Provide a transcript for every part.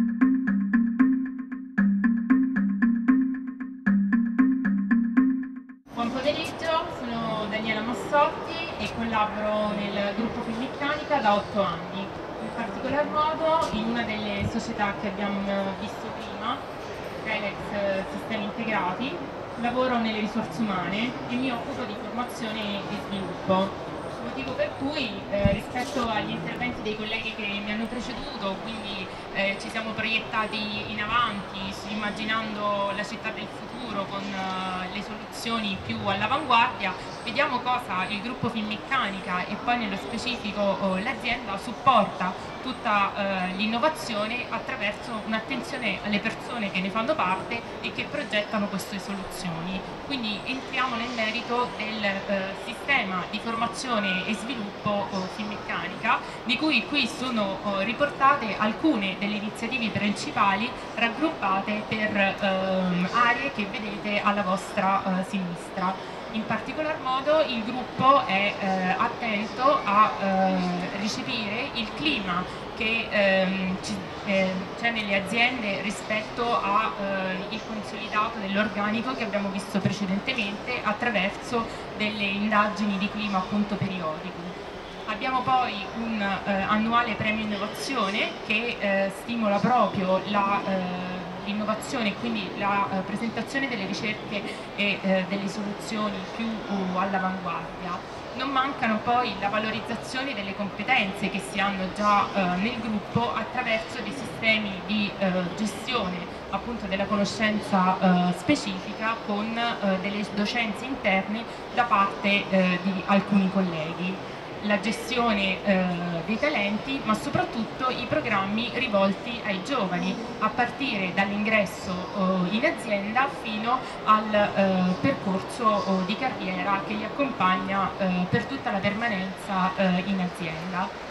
Buon pomeriggio, sono Daniela Massotti e collaboro nel gruppo Finmeccanica da 8 anni. In particolar modo in una delle società che abbiamo visto prima, Telex Sistemi Integrati, lavoro nelle risorse umane e mi occupo di formazione e sviluppo. Motivo per cui rispetto agli interventi dei colleghi che mi hanno preceduto, quindi ci siamo proiettati in avanti, immaginando la città del futuro con le soluzioni più all'avanguardia, vediamo cosa il gruppo Finmeccanica e poi nello specifico l'azienda supporta tutta l'innovazione attraverso un'attenzione alle persone che ne fanno parte e che progettano queste soluzioni. Quindi entriamo nel merito del sistema di formazione e sviluppo Finmeccanica, di cui qui sono riportate alcune delle iniziative principali raggruppate per aree che vedete alla vostra sinistra. In particolar modo il gruppo è attento a recepire il clima che c'è nelle aziende rispetto al consolidato dell'organico che abbiamo visto precedentemente attraverso delle indagini di clima appunto periodico. Abbiamo poi un annuale premio innovazione che stimola proprio l'innovazione e quindi la presentazione delle ricerche e delle soluzioni più all'avanguardia. Non mancano poi la valorizzazione delle competenze che si hanno già nel gruppo attraverso dei sistemi di gestione appunto della conoscenza specifica con delle docenze interne da parte di alcuni colleghi. La gestione dei talenti, ma soprattutto i programmi rivolti ai giovani, a partire dall'ingresso in azienda fino al percorso di carriera che li accompagna per tutta la permanenza in azienda.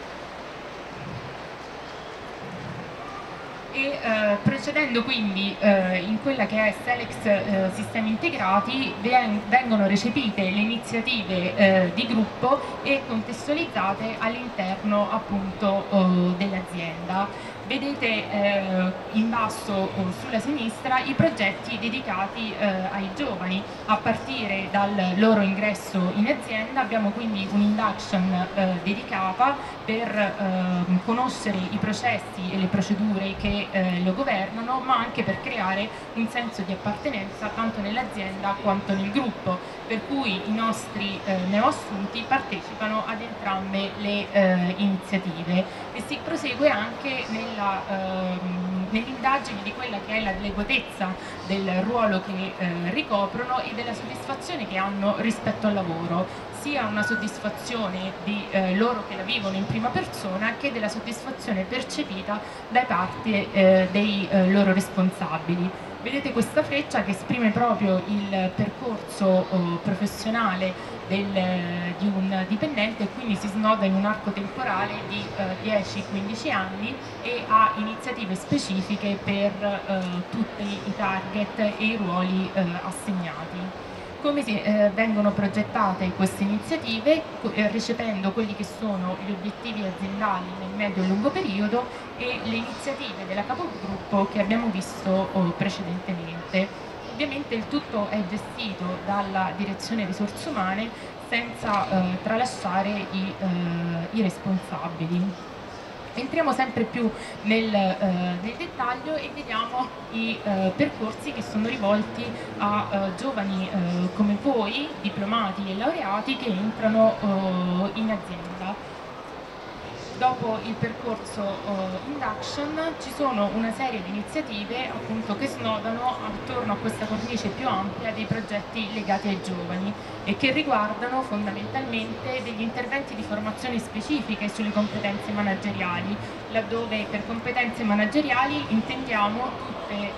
E procedendo quindi in quella che è Telex Sistemi Integrati vengono recepite le iniziative di gruppo e contestualizzate all'interno appunto dell'azienda. Vedete in basso sulla sinistra i progetti dedicati ai giovani. A partire dal loro ingresso in azienda abbiamo quindi un'induction dedicata per conoscere i processi e le procedure che lo governano, ma anche per creare un senso di appartenenza tanto nell'azienda quanto nel gruppo, per cui i nostri neoassunti partecipano ad entrambe le iniziative e si prosegue anche nell'indagine di quella che è l'adeguatezza del ruolo che ricoprono e della soddisfazione che hanno rispetto al lavoro, sia una soddisfazione di loro che la vivono in prima persona che della soddisfazione percepita da parte dei loro responsabili. Vedete questa freccia che esprime proprio il percorso professionale di un dipendente e quindi si snoda in un arco temporale di 10-15 anni e ha iniziative specifiche per tutti i target e i ruoli assegnati. Come vengono progettate queste iniziative, recependo quelli che sono gli obiettivi aziendali nel medio e lungo periodo e le iniziative della capogruppo che abbiamo visto precedentemente. Ovviamente il tutto è gestito dalla direzione risorse umane senza tralasciare i responsabili. Entriamo sempre più nel dettaglio e vediamo i percorsi che sono rivolti a giovani come voi, diplomati e laureati che entrano in azienda. Dopo il percorso induction ci sono una serie di iniziative appunto che snodano attorno a questa cornice più ampia dei progetti legati ai giovani e che riguardano fondamentalmente degli interventi di formazione specifiche sulle competenze manageriali, laddove per competenze manageriali intendiamo tutte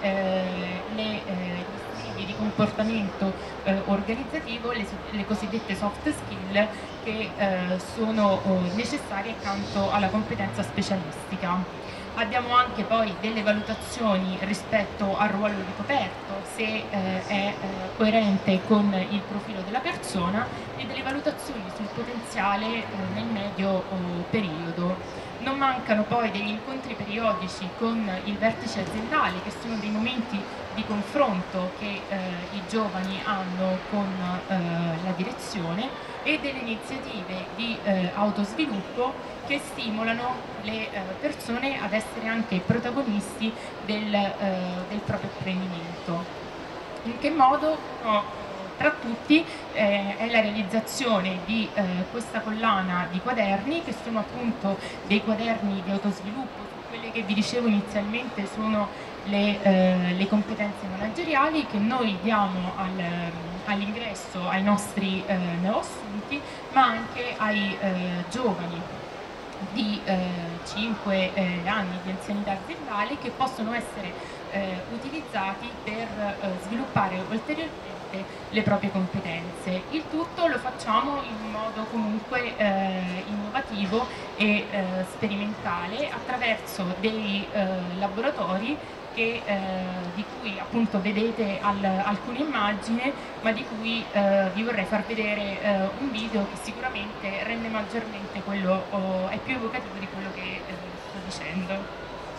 le di comportamento organizzativo, le cosiddette soft skill che sono necessarie accanto alla competenza specialistica. Abbiamo anche poi delle valutazioni rispetto al ruolo ricoperto, se è coerente con il profilo della persona, e delle valutazioni sul potenziale nel medio periodo. Non mancano poi degli incontri periodici con il vertice aziendale, che sono dei momenti di confronto che i giovani hanno con la direzione, e delle iniziative di autosviluppo che stimolano le persone ad essere anche protagonisti del proprio apprendimento. In che modo? Tra tutti è la realizzazione di questa collana di quaderni, che sono appunto dei quaderni di autosviluppo su quelle che vi dicevo inizialmente sono le competenze manageriali che noi diamo all'ingresso ai nostri neoassunti, ma anche ai giovani di 5 anni di anzianità aziendale, che possono essere utilizzati per sviluppare ulteriormente le proprie competenze. Il tutto lo facciamo in un modo comunque innovativo e sperimentale, attraverso dei laboratori di cui appunto vedete alcune immagini, ma di cui vi vorrei far vedere un video che sicuramente rende maggiormente è più evocativo di quello che sto dicendo.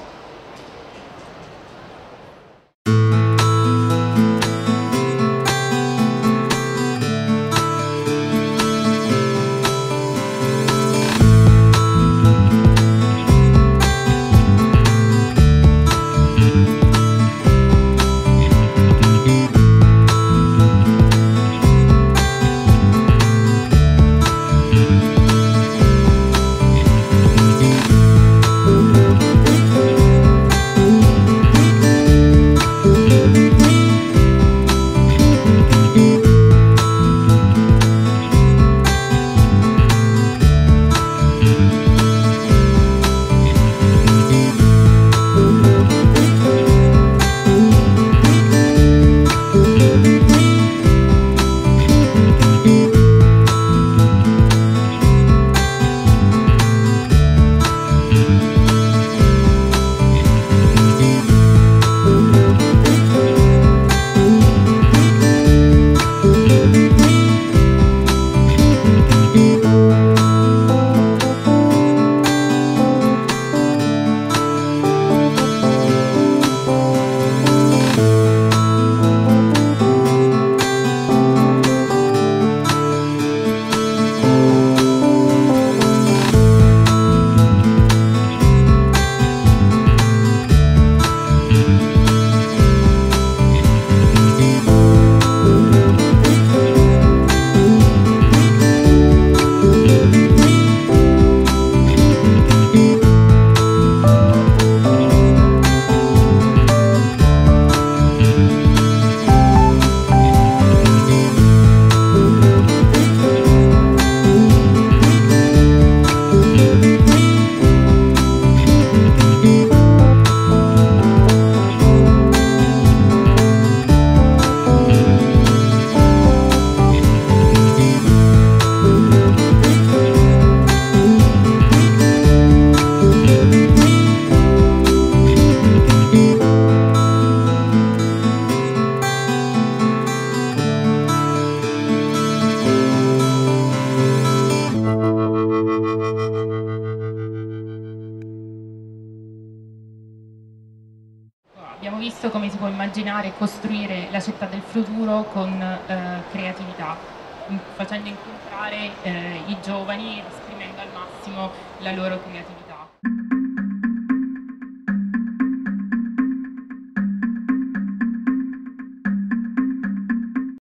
Abbiamo visto come si può immaginare e costruire la città del futuro con creatività, facendo incontrare i giovani ed esprimendo al massimo la loro creatività.